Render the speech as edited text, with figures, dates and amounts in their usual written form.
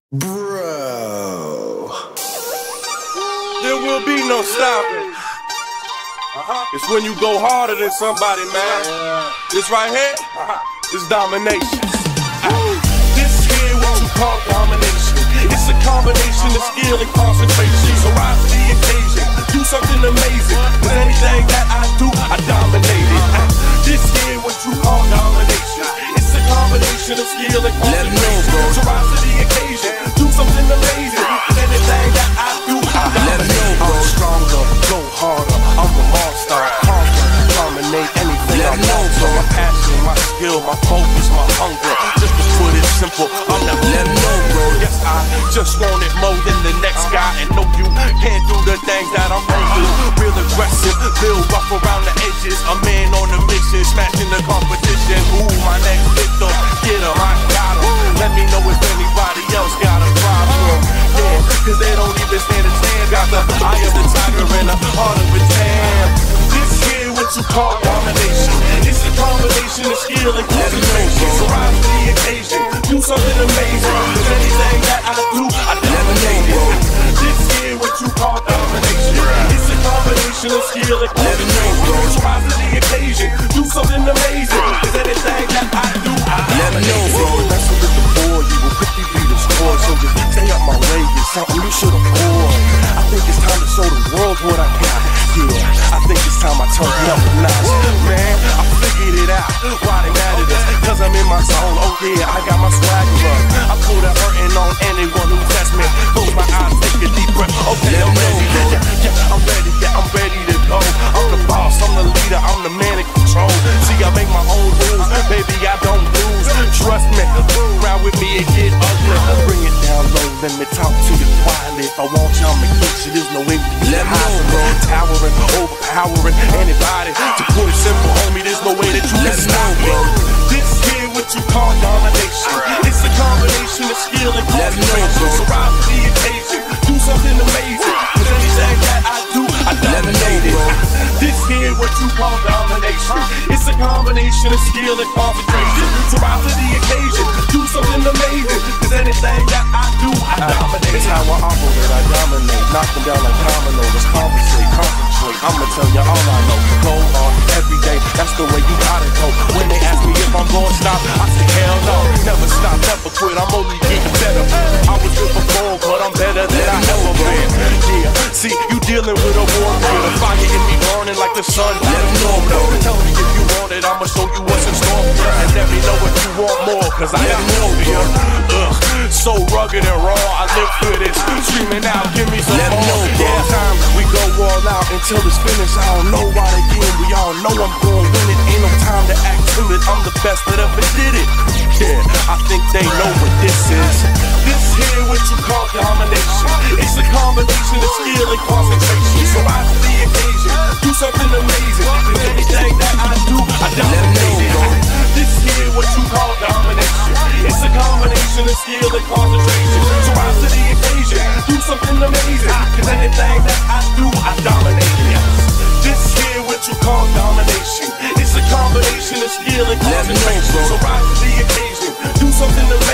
Bro. There will be no stopping. It's when you go harder than somebody, man. This right here is domination. This here what you call domination. It's a combination of skill and concentration. So rise to the occasion, do something amazing. With anything that I do, I dominate it. This here what you call domination. It's a combination of skill and concentration. So rise to the occasion, do something amazing. With anything that I do, I dominate it. I'm stronger, go harder. I'm a monster. Dominate anything I want. So my passion, my skill, my focus, my hunger. Just to put it simple, I'm not letting go, bro. Yes, I just want it more than the next guy. And no, you can't do the things that I'm gonna do. Real aggressive, real rough around the edges. A man on a mission, smashing the competition. Ooh, my next victim, get him, I got him. Let me know if anybody else got a problem. Yeah, cause they don't even stand a chance. Got the eye of the tiger and the heart of a tam. This here what you call domination. It's a combination of skill and concentration. So rise to the occasion, do something amazing. Cause anything that I do, I dominate it. This here what you call domination. It's a combination of skill and concentration. So rise to the occasion, do something amazing. Cause anything that I do, I dominate it. Wrestle with the boy, you will quickly be destroyed. So just stay up my way, it's something you should avoid. I think it's time to show the world what I got. Yeah, I think it's time I turn it up a notch. Man, I figured it out, why they mad at us. Cause I'm in my zone, oh yeah, I got my swagger up. I pull that hurting on anyone who tests me. Close my eyes, take a deep breath. Okay, I'm ready, I'm ready, I'm ready to go. I'm the boss, I'm the leader, I'm the man in control. See, I make my own rules, baby, I don't lose. Trust me, round with me and get ugly. Bring it down low, let me talk to you quietly. If I want you, I'ma get you, there's no way for you to hide, bro. Towering, overpowering anybody. To put it simple, homie, there's no way that you can stop me. This here what you call domination. It's a combination of skill and concentration. So rise to the occasion, do something amazing. Cause anything that I do, I dominate it. This here what you call domination. It's a combination of skill and concentration. So rise to the occasion, do something amazing. Cause anything that I do, I dominate. It's how I operate, I dominate. Knock them down like dominoes, compensate, concentrate. I'ma tell you all I know. Go on every day, that's the way you gotta go. When they ask me if I'm gonna stop, I say hell no. Never stop, never quit, I'm only getting better. I was good before, but I'm better than I ever been. Yeah, see, you dealing with a warrior. The fire in me burning like the sun. Let them know, tell me if you want it, I'ma show you what's in store. And let me know if you want more, cause I got more for you. So rugged and raw, I live for this. Screaming out, give me some more. Yeah, time we go all out until it's finished. I don't know why again, we all know I'm gonna win it. Ain't no time to act timid, I'm the best that ever did it. Yeah, I think they know what this is. This here what you call domination. It's a combination of skill and concentration. So rise to the occasion, do something amazing. Cause anything that I do, I dominate it. This here what you call domination. It's a combination of skill and concentration. So rise to the occasion, do something amazing. Cause anything that I do, I dominate it. This here what you call domination. It's a combination of skill and concentration. So rise to the occasion, do something amazing.